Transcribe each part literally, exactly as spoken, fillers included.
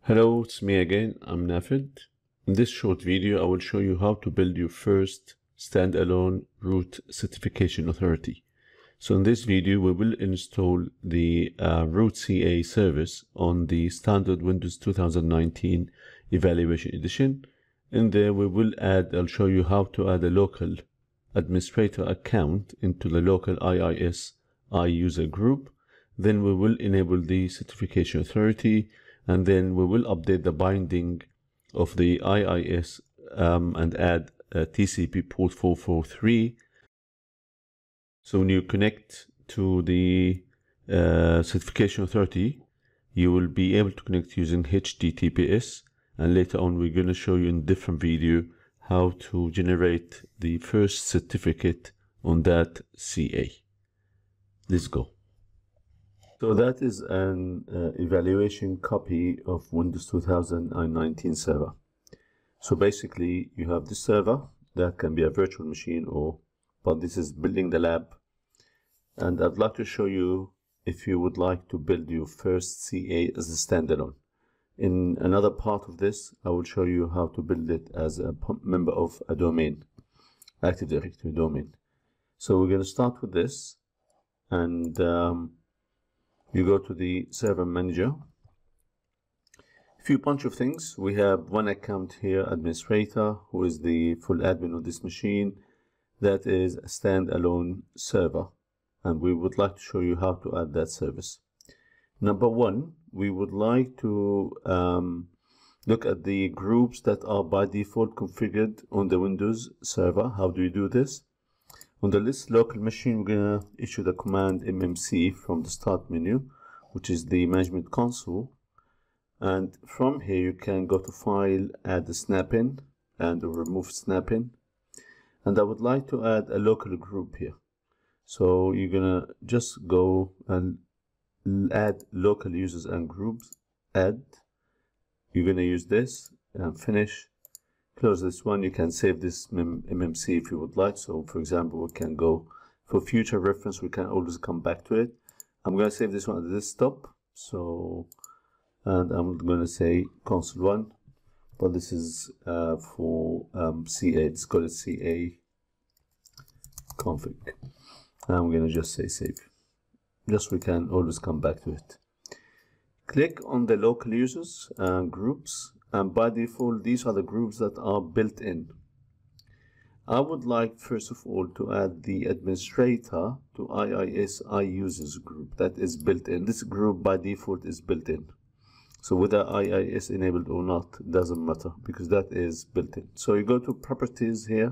Hello, it's me again, I'm Nafid. In this short video, I will show you how to build your first standalone root certification authority. So in this video, we will install the uh, root C A service on the standard Windows two thousand nineteen Evaluation Edition. In there, we will add, I'll show you how to add a local administrator account into the local I I S iUser group. Then we will enable the certification authority, and then we will update the binding of the I I S um, and add a T C P port four forty-three. So when you connect to the uh, certification authority, you will be able to connect using H T T P S, and later on we're going to show you in a different video how to generate the first certificate on that C A. Let's go. So that is an uh, evaluation copy of Windows two thousand nineteen server. So basically you have this server that can be a virtual machine, or but this is building the lab, and I'd like to show you if you would like to build your first C A as a standalone. In another part of this, I will show you how to build it as a member of a domain, Active Directory domain. So we're going to start with this, and um, you go to the server manager. A few bunch of things. We have one account here, administrator, who is the full admin of this machine. That is a standalone server, and we would like to show you how to add that service. Number one, we would like to um, look at the groups that are by default configured on the Windows server. How do you do this? On the list local machine, we're going to issue the command M M C from the start menu, which is the management console. And from here, you can go to file, add the snap-in, and remove snap-in. And I would like to add a local group here. So you're going to just go and add local users and groups, add. You're going to use this and finish. Close this one. You can save this M M C if you would like. So for example, we can go for future reference, we can always come back to it. I'm going to save this one at this stop. So, and I'm going to say console one, but this is uh, for um, C A. Let's call it C A config. And I'm going to just say save. Just we can always come back to it. Click on the local users and groups, and by default these are the groups that are built in. I would like first of all to add the administrator to I I S iUsers group that is built in. This group by default is built in. So whether I I S enabled or not doesn't matter, because that is built in. So you go to properties here.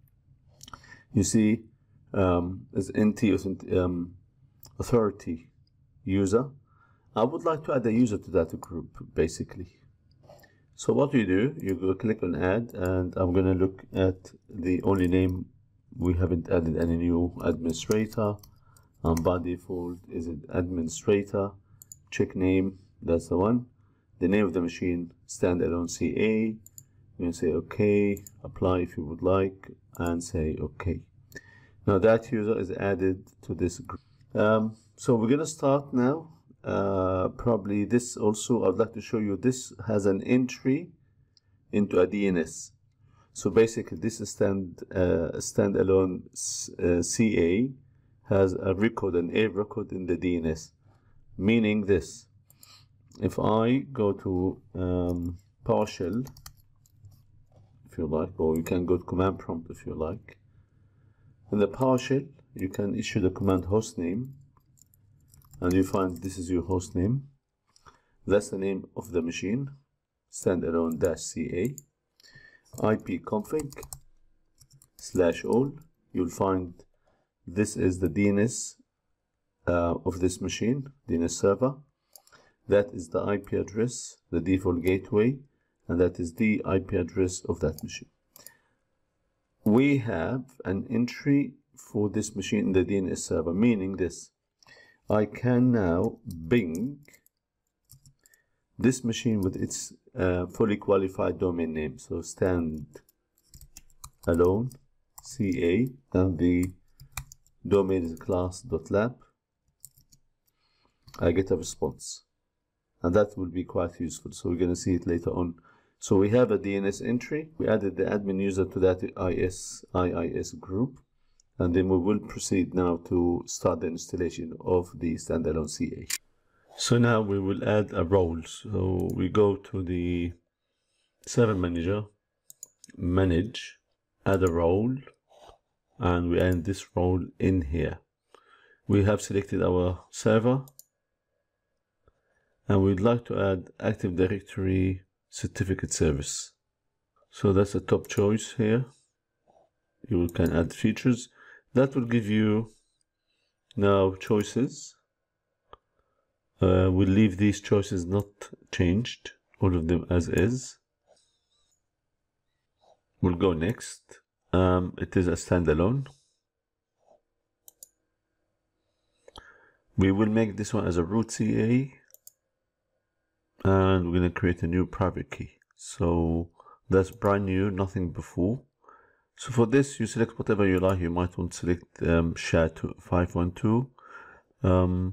You see um, as N T um, authority user. I would like to add a user to that group basically. So what you do, you go click on add, and I'm going to look at the only name. We haven't added any new administrator, and by default is it administrator. Check name, that's the one. The name of the machine, standalone C A. You're going to say OK, apply if you would like, and say OK. Now that user is added to this group. Um, so we're going to start now. Uh, probably this also, I'd like to show you, this has an entry into a D N S. So basically this is stand uh, standalone uh, C A has a record, an A record in the D N S, meaning this. If I go to um, PowerShell, if you like, or you can go to command prompt if you like. In the PowerShell, you can issue the command hostname, and you find this is your host name. That's the name of the machine, standalone-ca. ipconfig slash all. You'll find this is the D N S uh, of this machine, D N S server. That is the I P address, the default gateway, and that is the I P address of that machine. We have an entry for this machine in the D N S server, meaning this. I can now bing this machine with its uh, fully qualified domain name. So standalone C A, and the domain is class.lab. I get a response. and that will be quite useful. So we're going to see it later on. So we have a D N S entry. We added the admin user to that I S I I S group, and then we will proceed now to start the installation of the standalone C A. So now we will add a role. So we go to the server manager, manage, add a role, and we add this role in here. We have selected our server, and we'd like to add Active Directory certificate service. So that's the top choice here. You can add features. That will give you now choices. Uh, we'll leave these choices not changed, all of them as is. We'll go next. Um, it is a standalone. We will make this one as a root C A, and we're going to create a new private key. So that's brand new, nothing before. So for this, you select whatever you like. You might want to select um, S H A five one two. Um,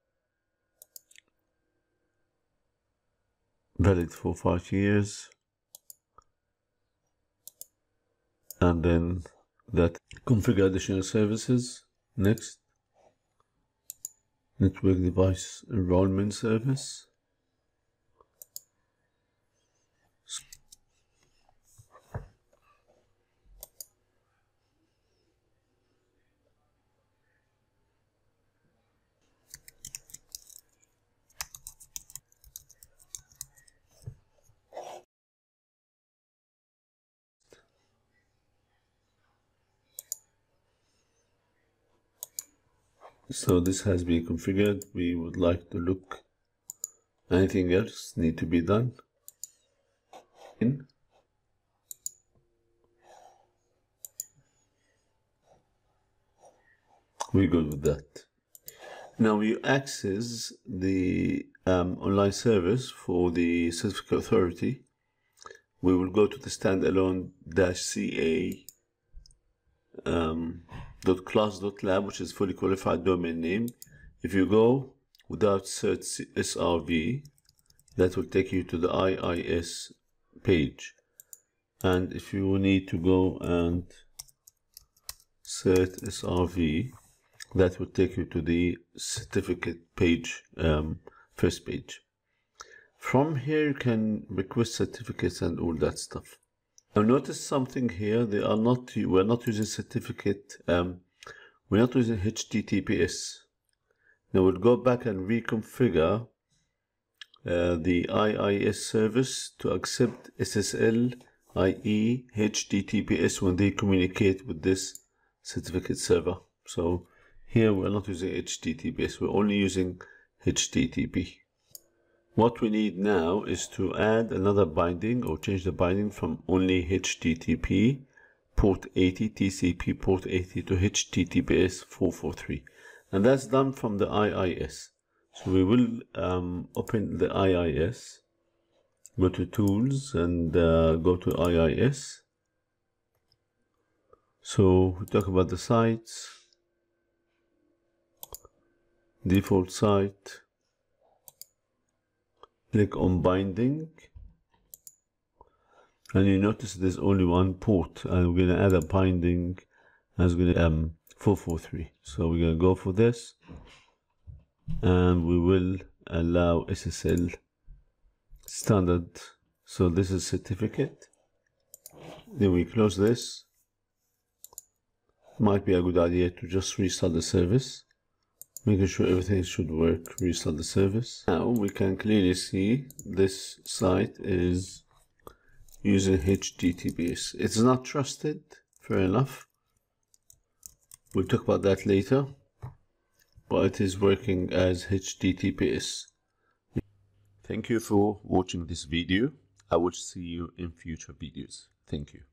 valid for five years. And then that configure additional services. Next. Network device enrollment service. So this has been configured. We would like to look. Anything else need to be done? In. We're good with that. Now we access the um, online service for the certificate authority. We will go to the standalone dash ca um, dot class dot lab, which is fully qualified domain name. If you go without cert S R V, that will take you to the I I S page. And if you need to go and cert S R V, that will take you to the certificate page, um, first page. From here, you can request certificates and all that stuff. Now notice something here. They are not. We're not using certificate. Um, we're not using H T T P S. Now we'll go back and reconfigure uh, the I I S service to accept S S L, that is H T T P S, when they communicate with this certificate server. So here we're not using H T T P S. We're only using H T T P. What we need now is to add another binding, or change the binding from only H T T P port eighty, T C P port eighty, to H T T P S four forty-three. And that's done from the I I S. So we will um, open the I I S, go to Tools, and uh, go to I I S. So we talk about the sites, default site. Click on binding, and you notice there's only one port, and we're going to add a binding as going to um four forty-three. So we're going to go for this, and we will allow S S L standard. So this is certificate. Then we close this. Might be a good idea to just restart the service, making sure everything should work. Restart the service. Now we can clearly see this site is using H T T P S. It's not trusted, fair enough. We'll talk about that later, but it is working as H T T P S. Thank you for watching this video. I will see you in future videos. Thank you.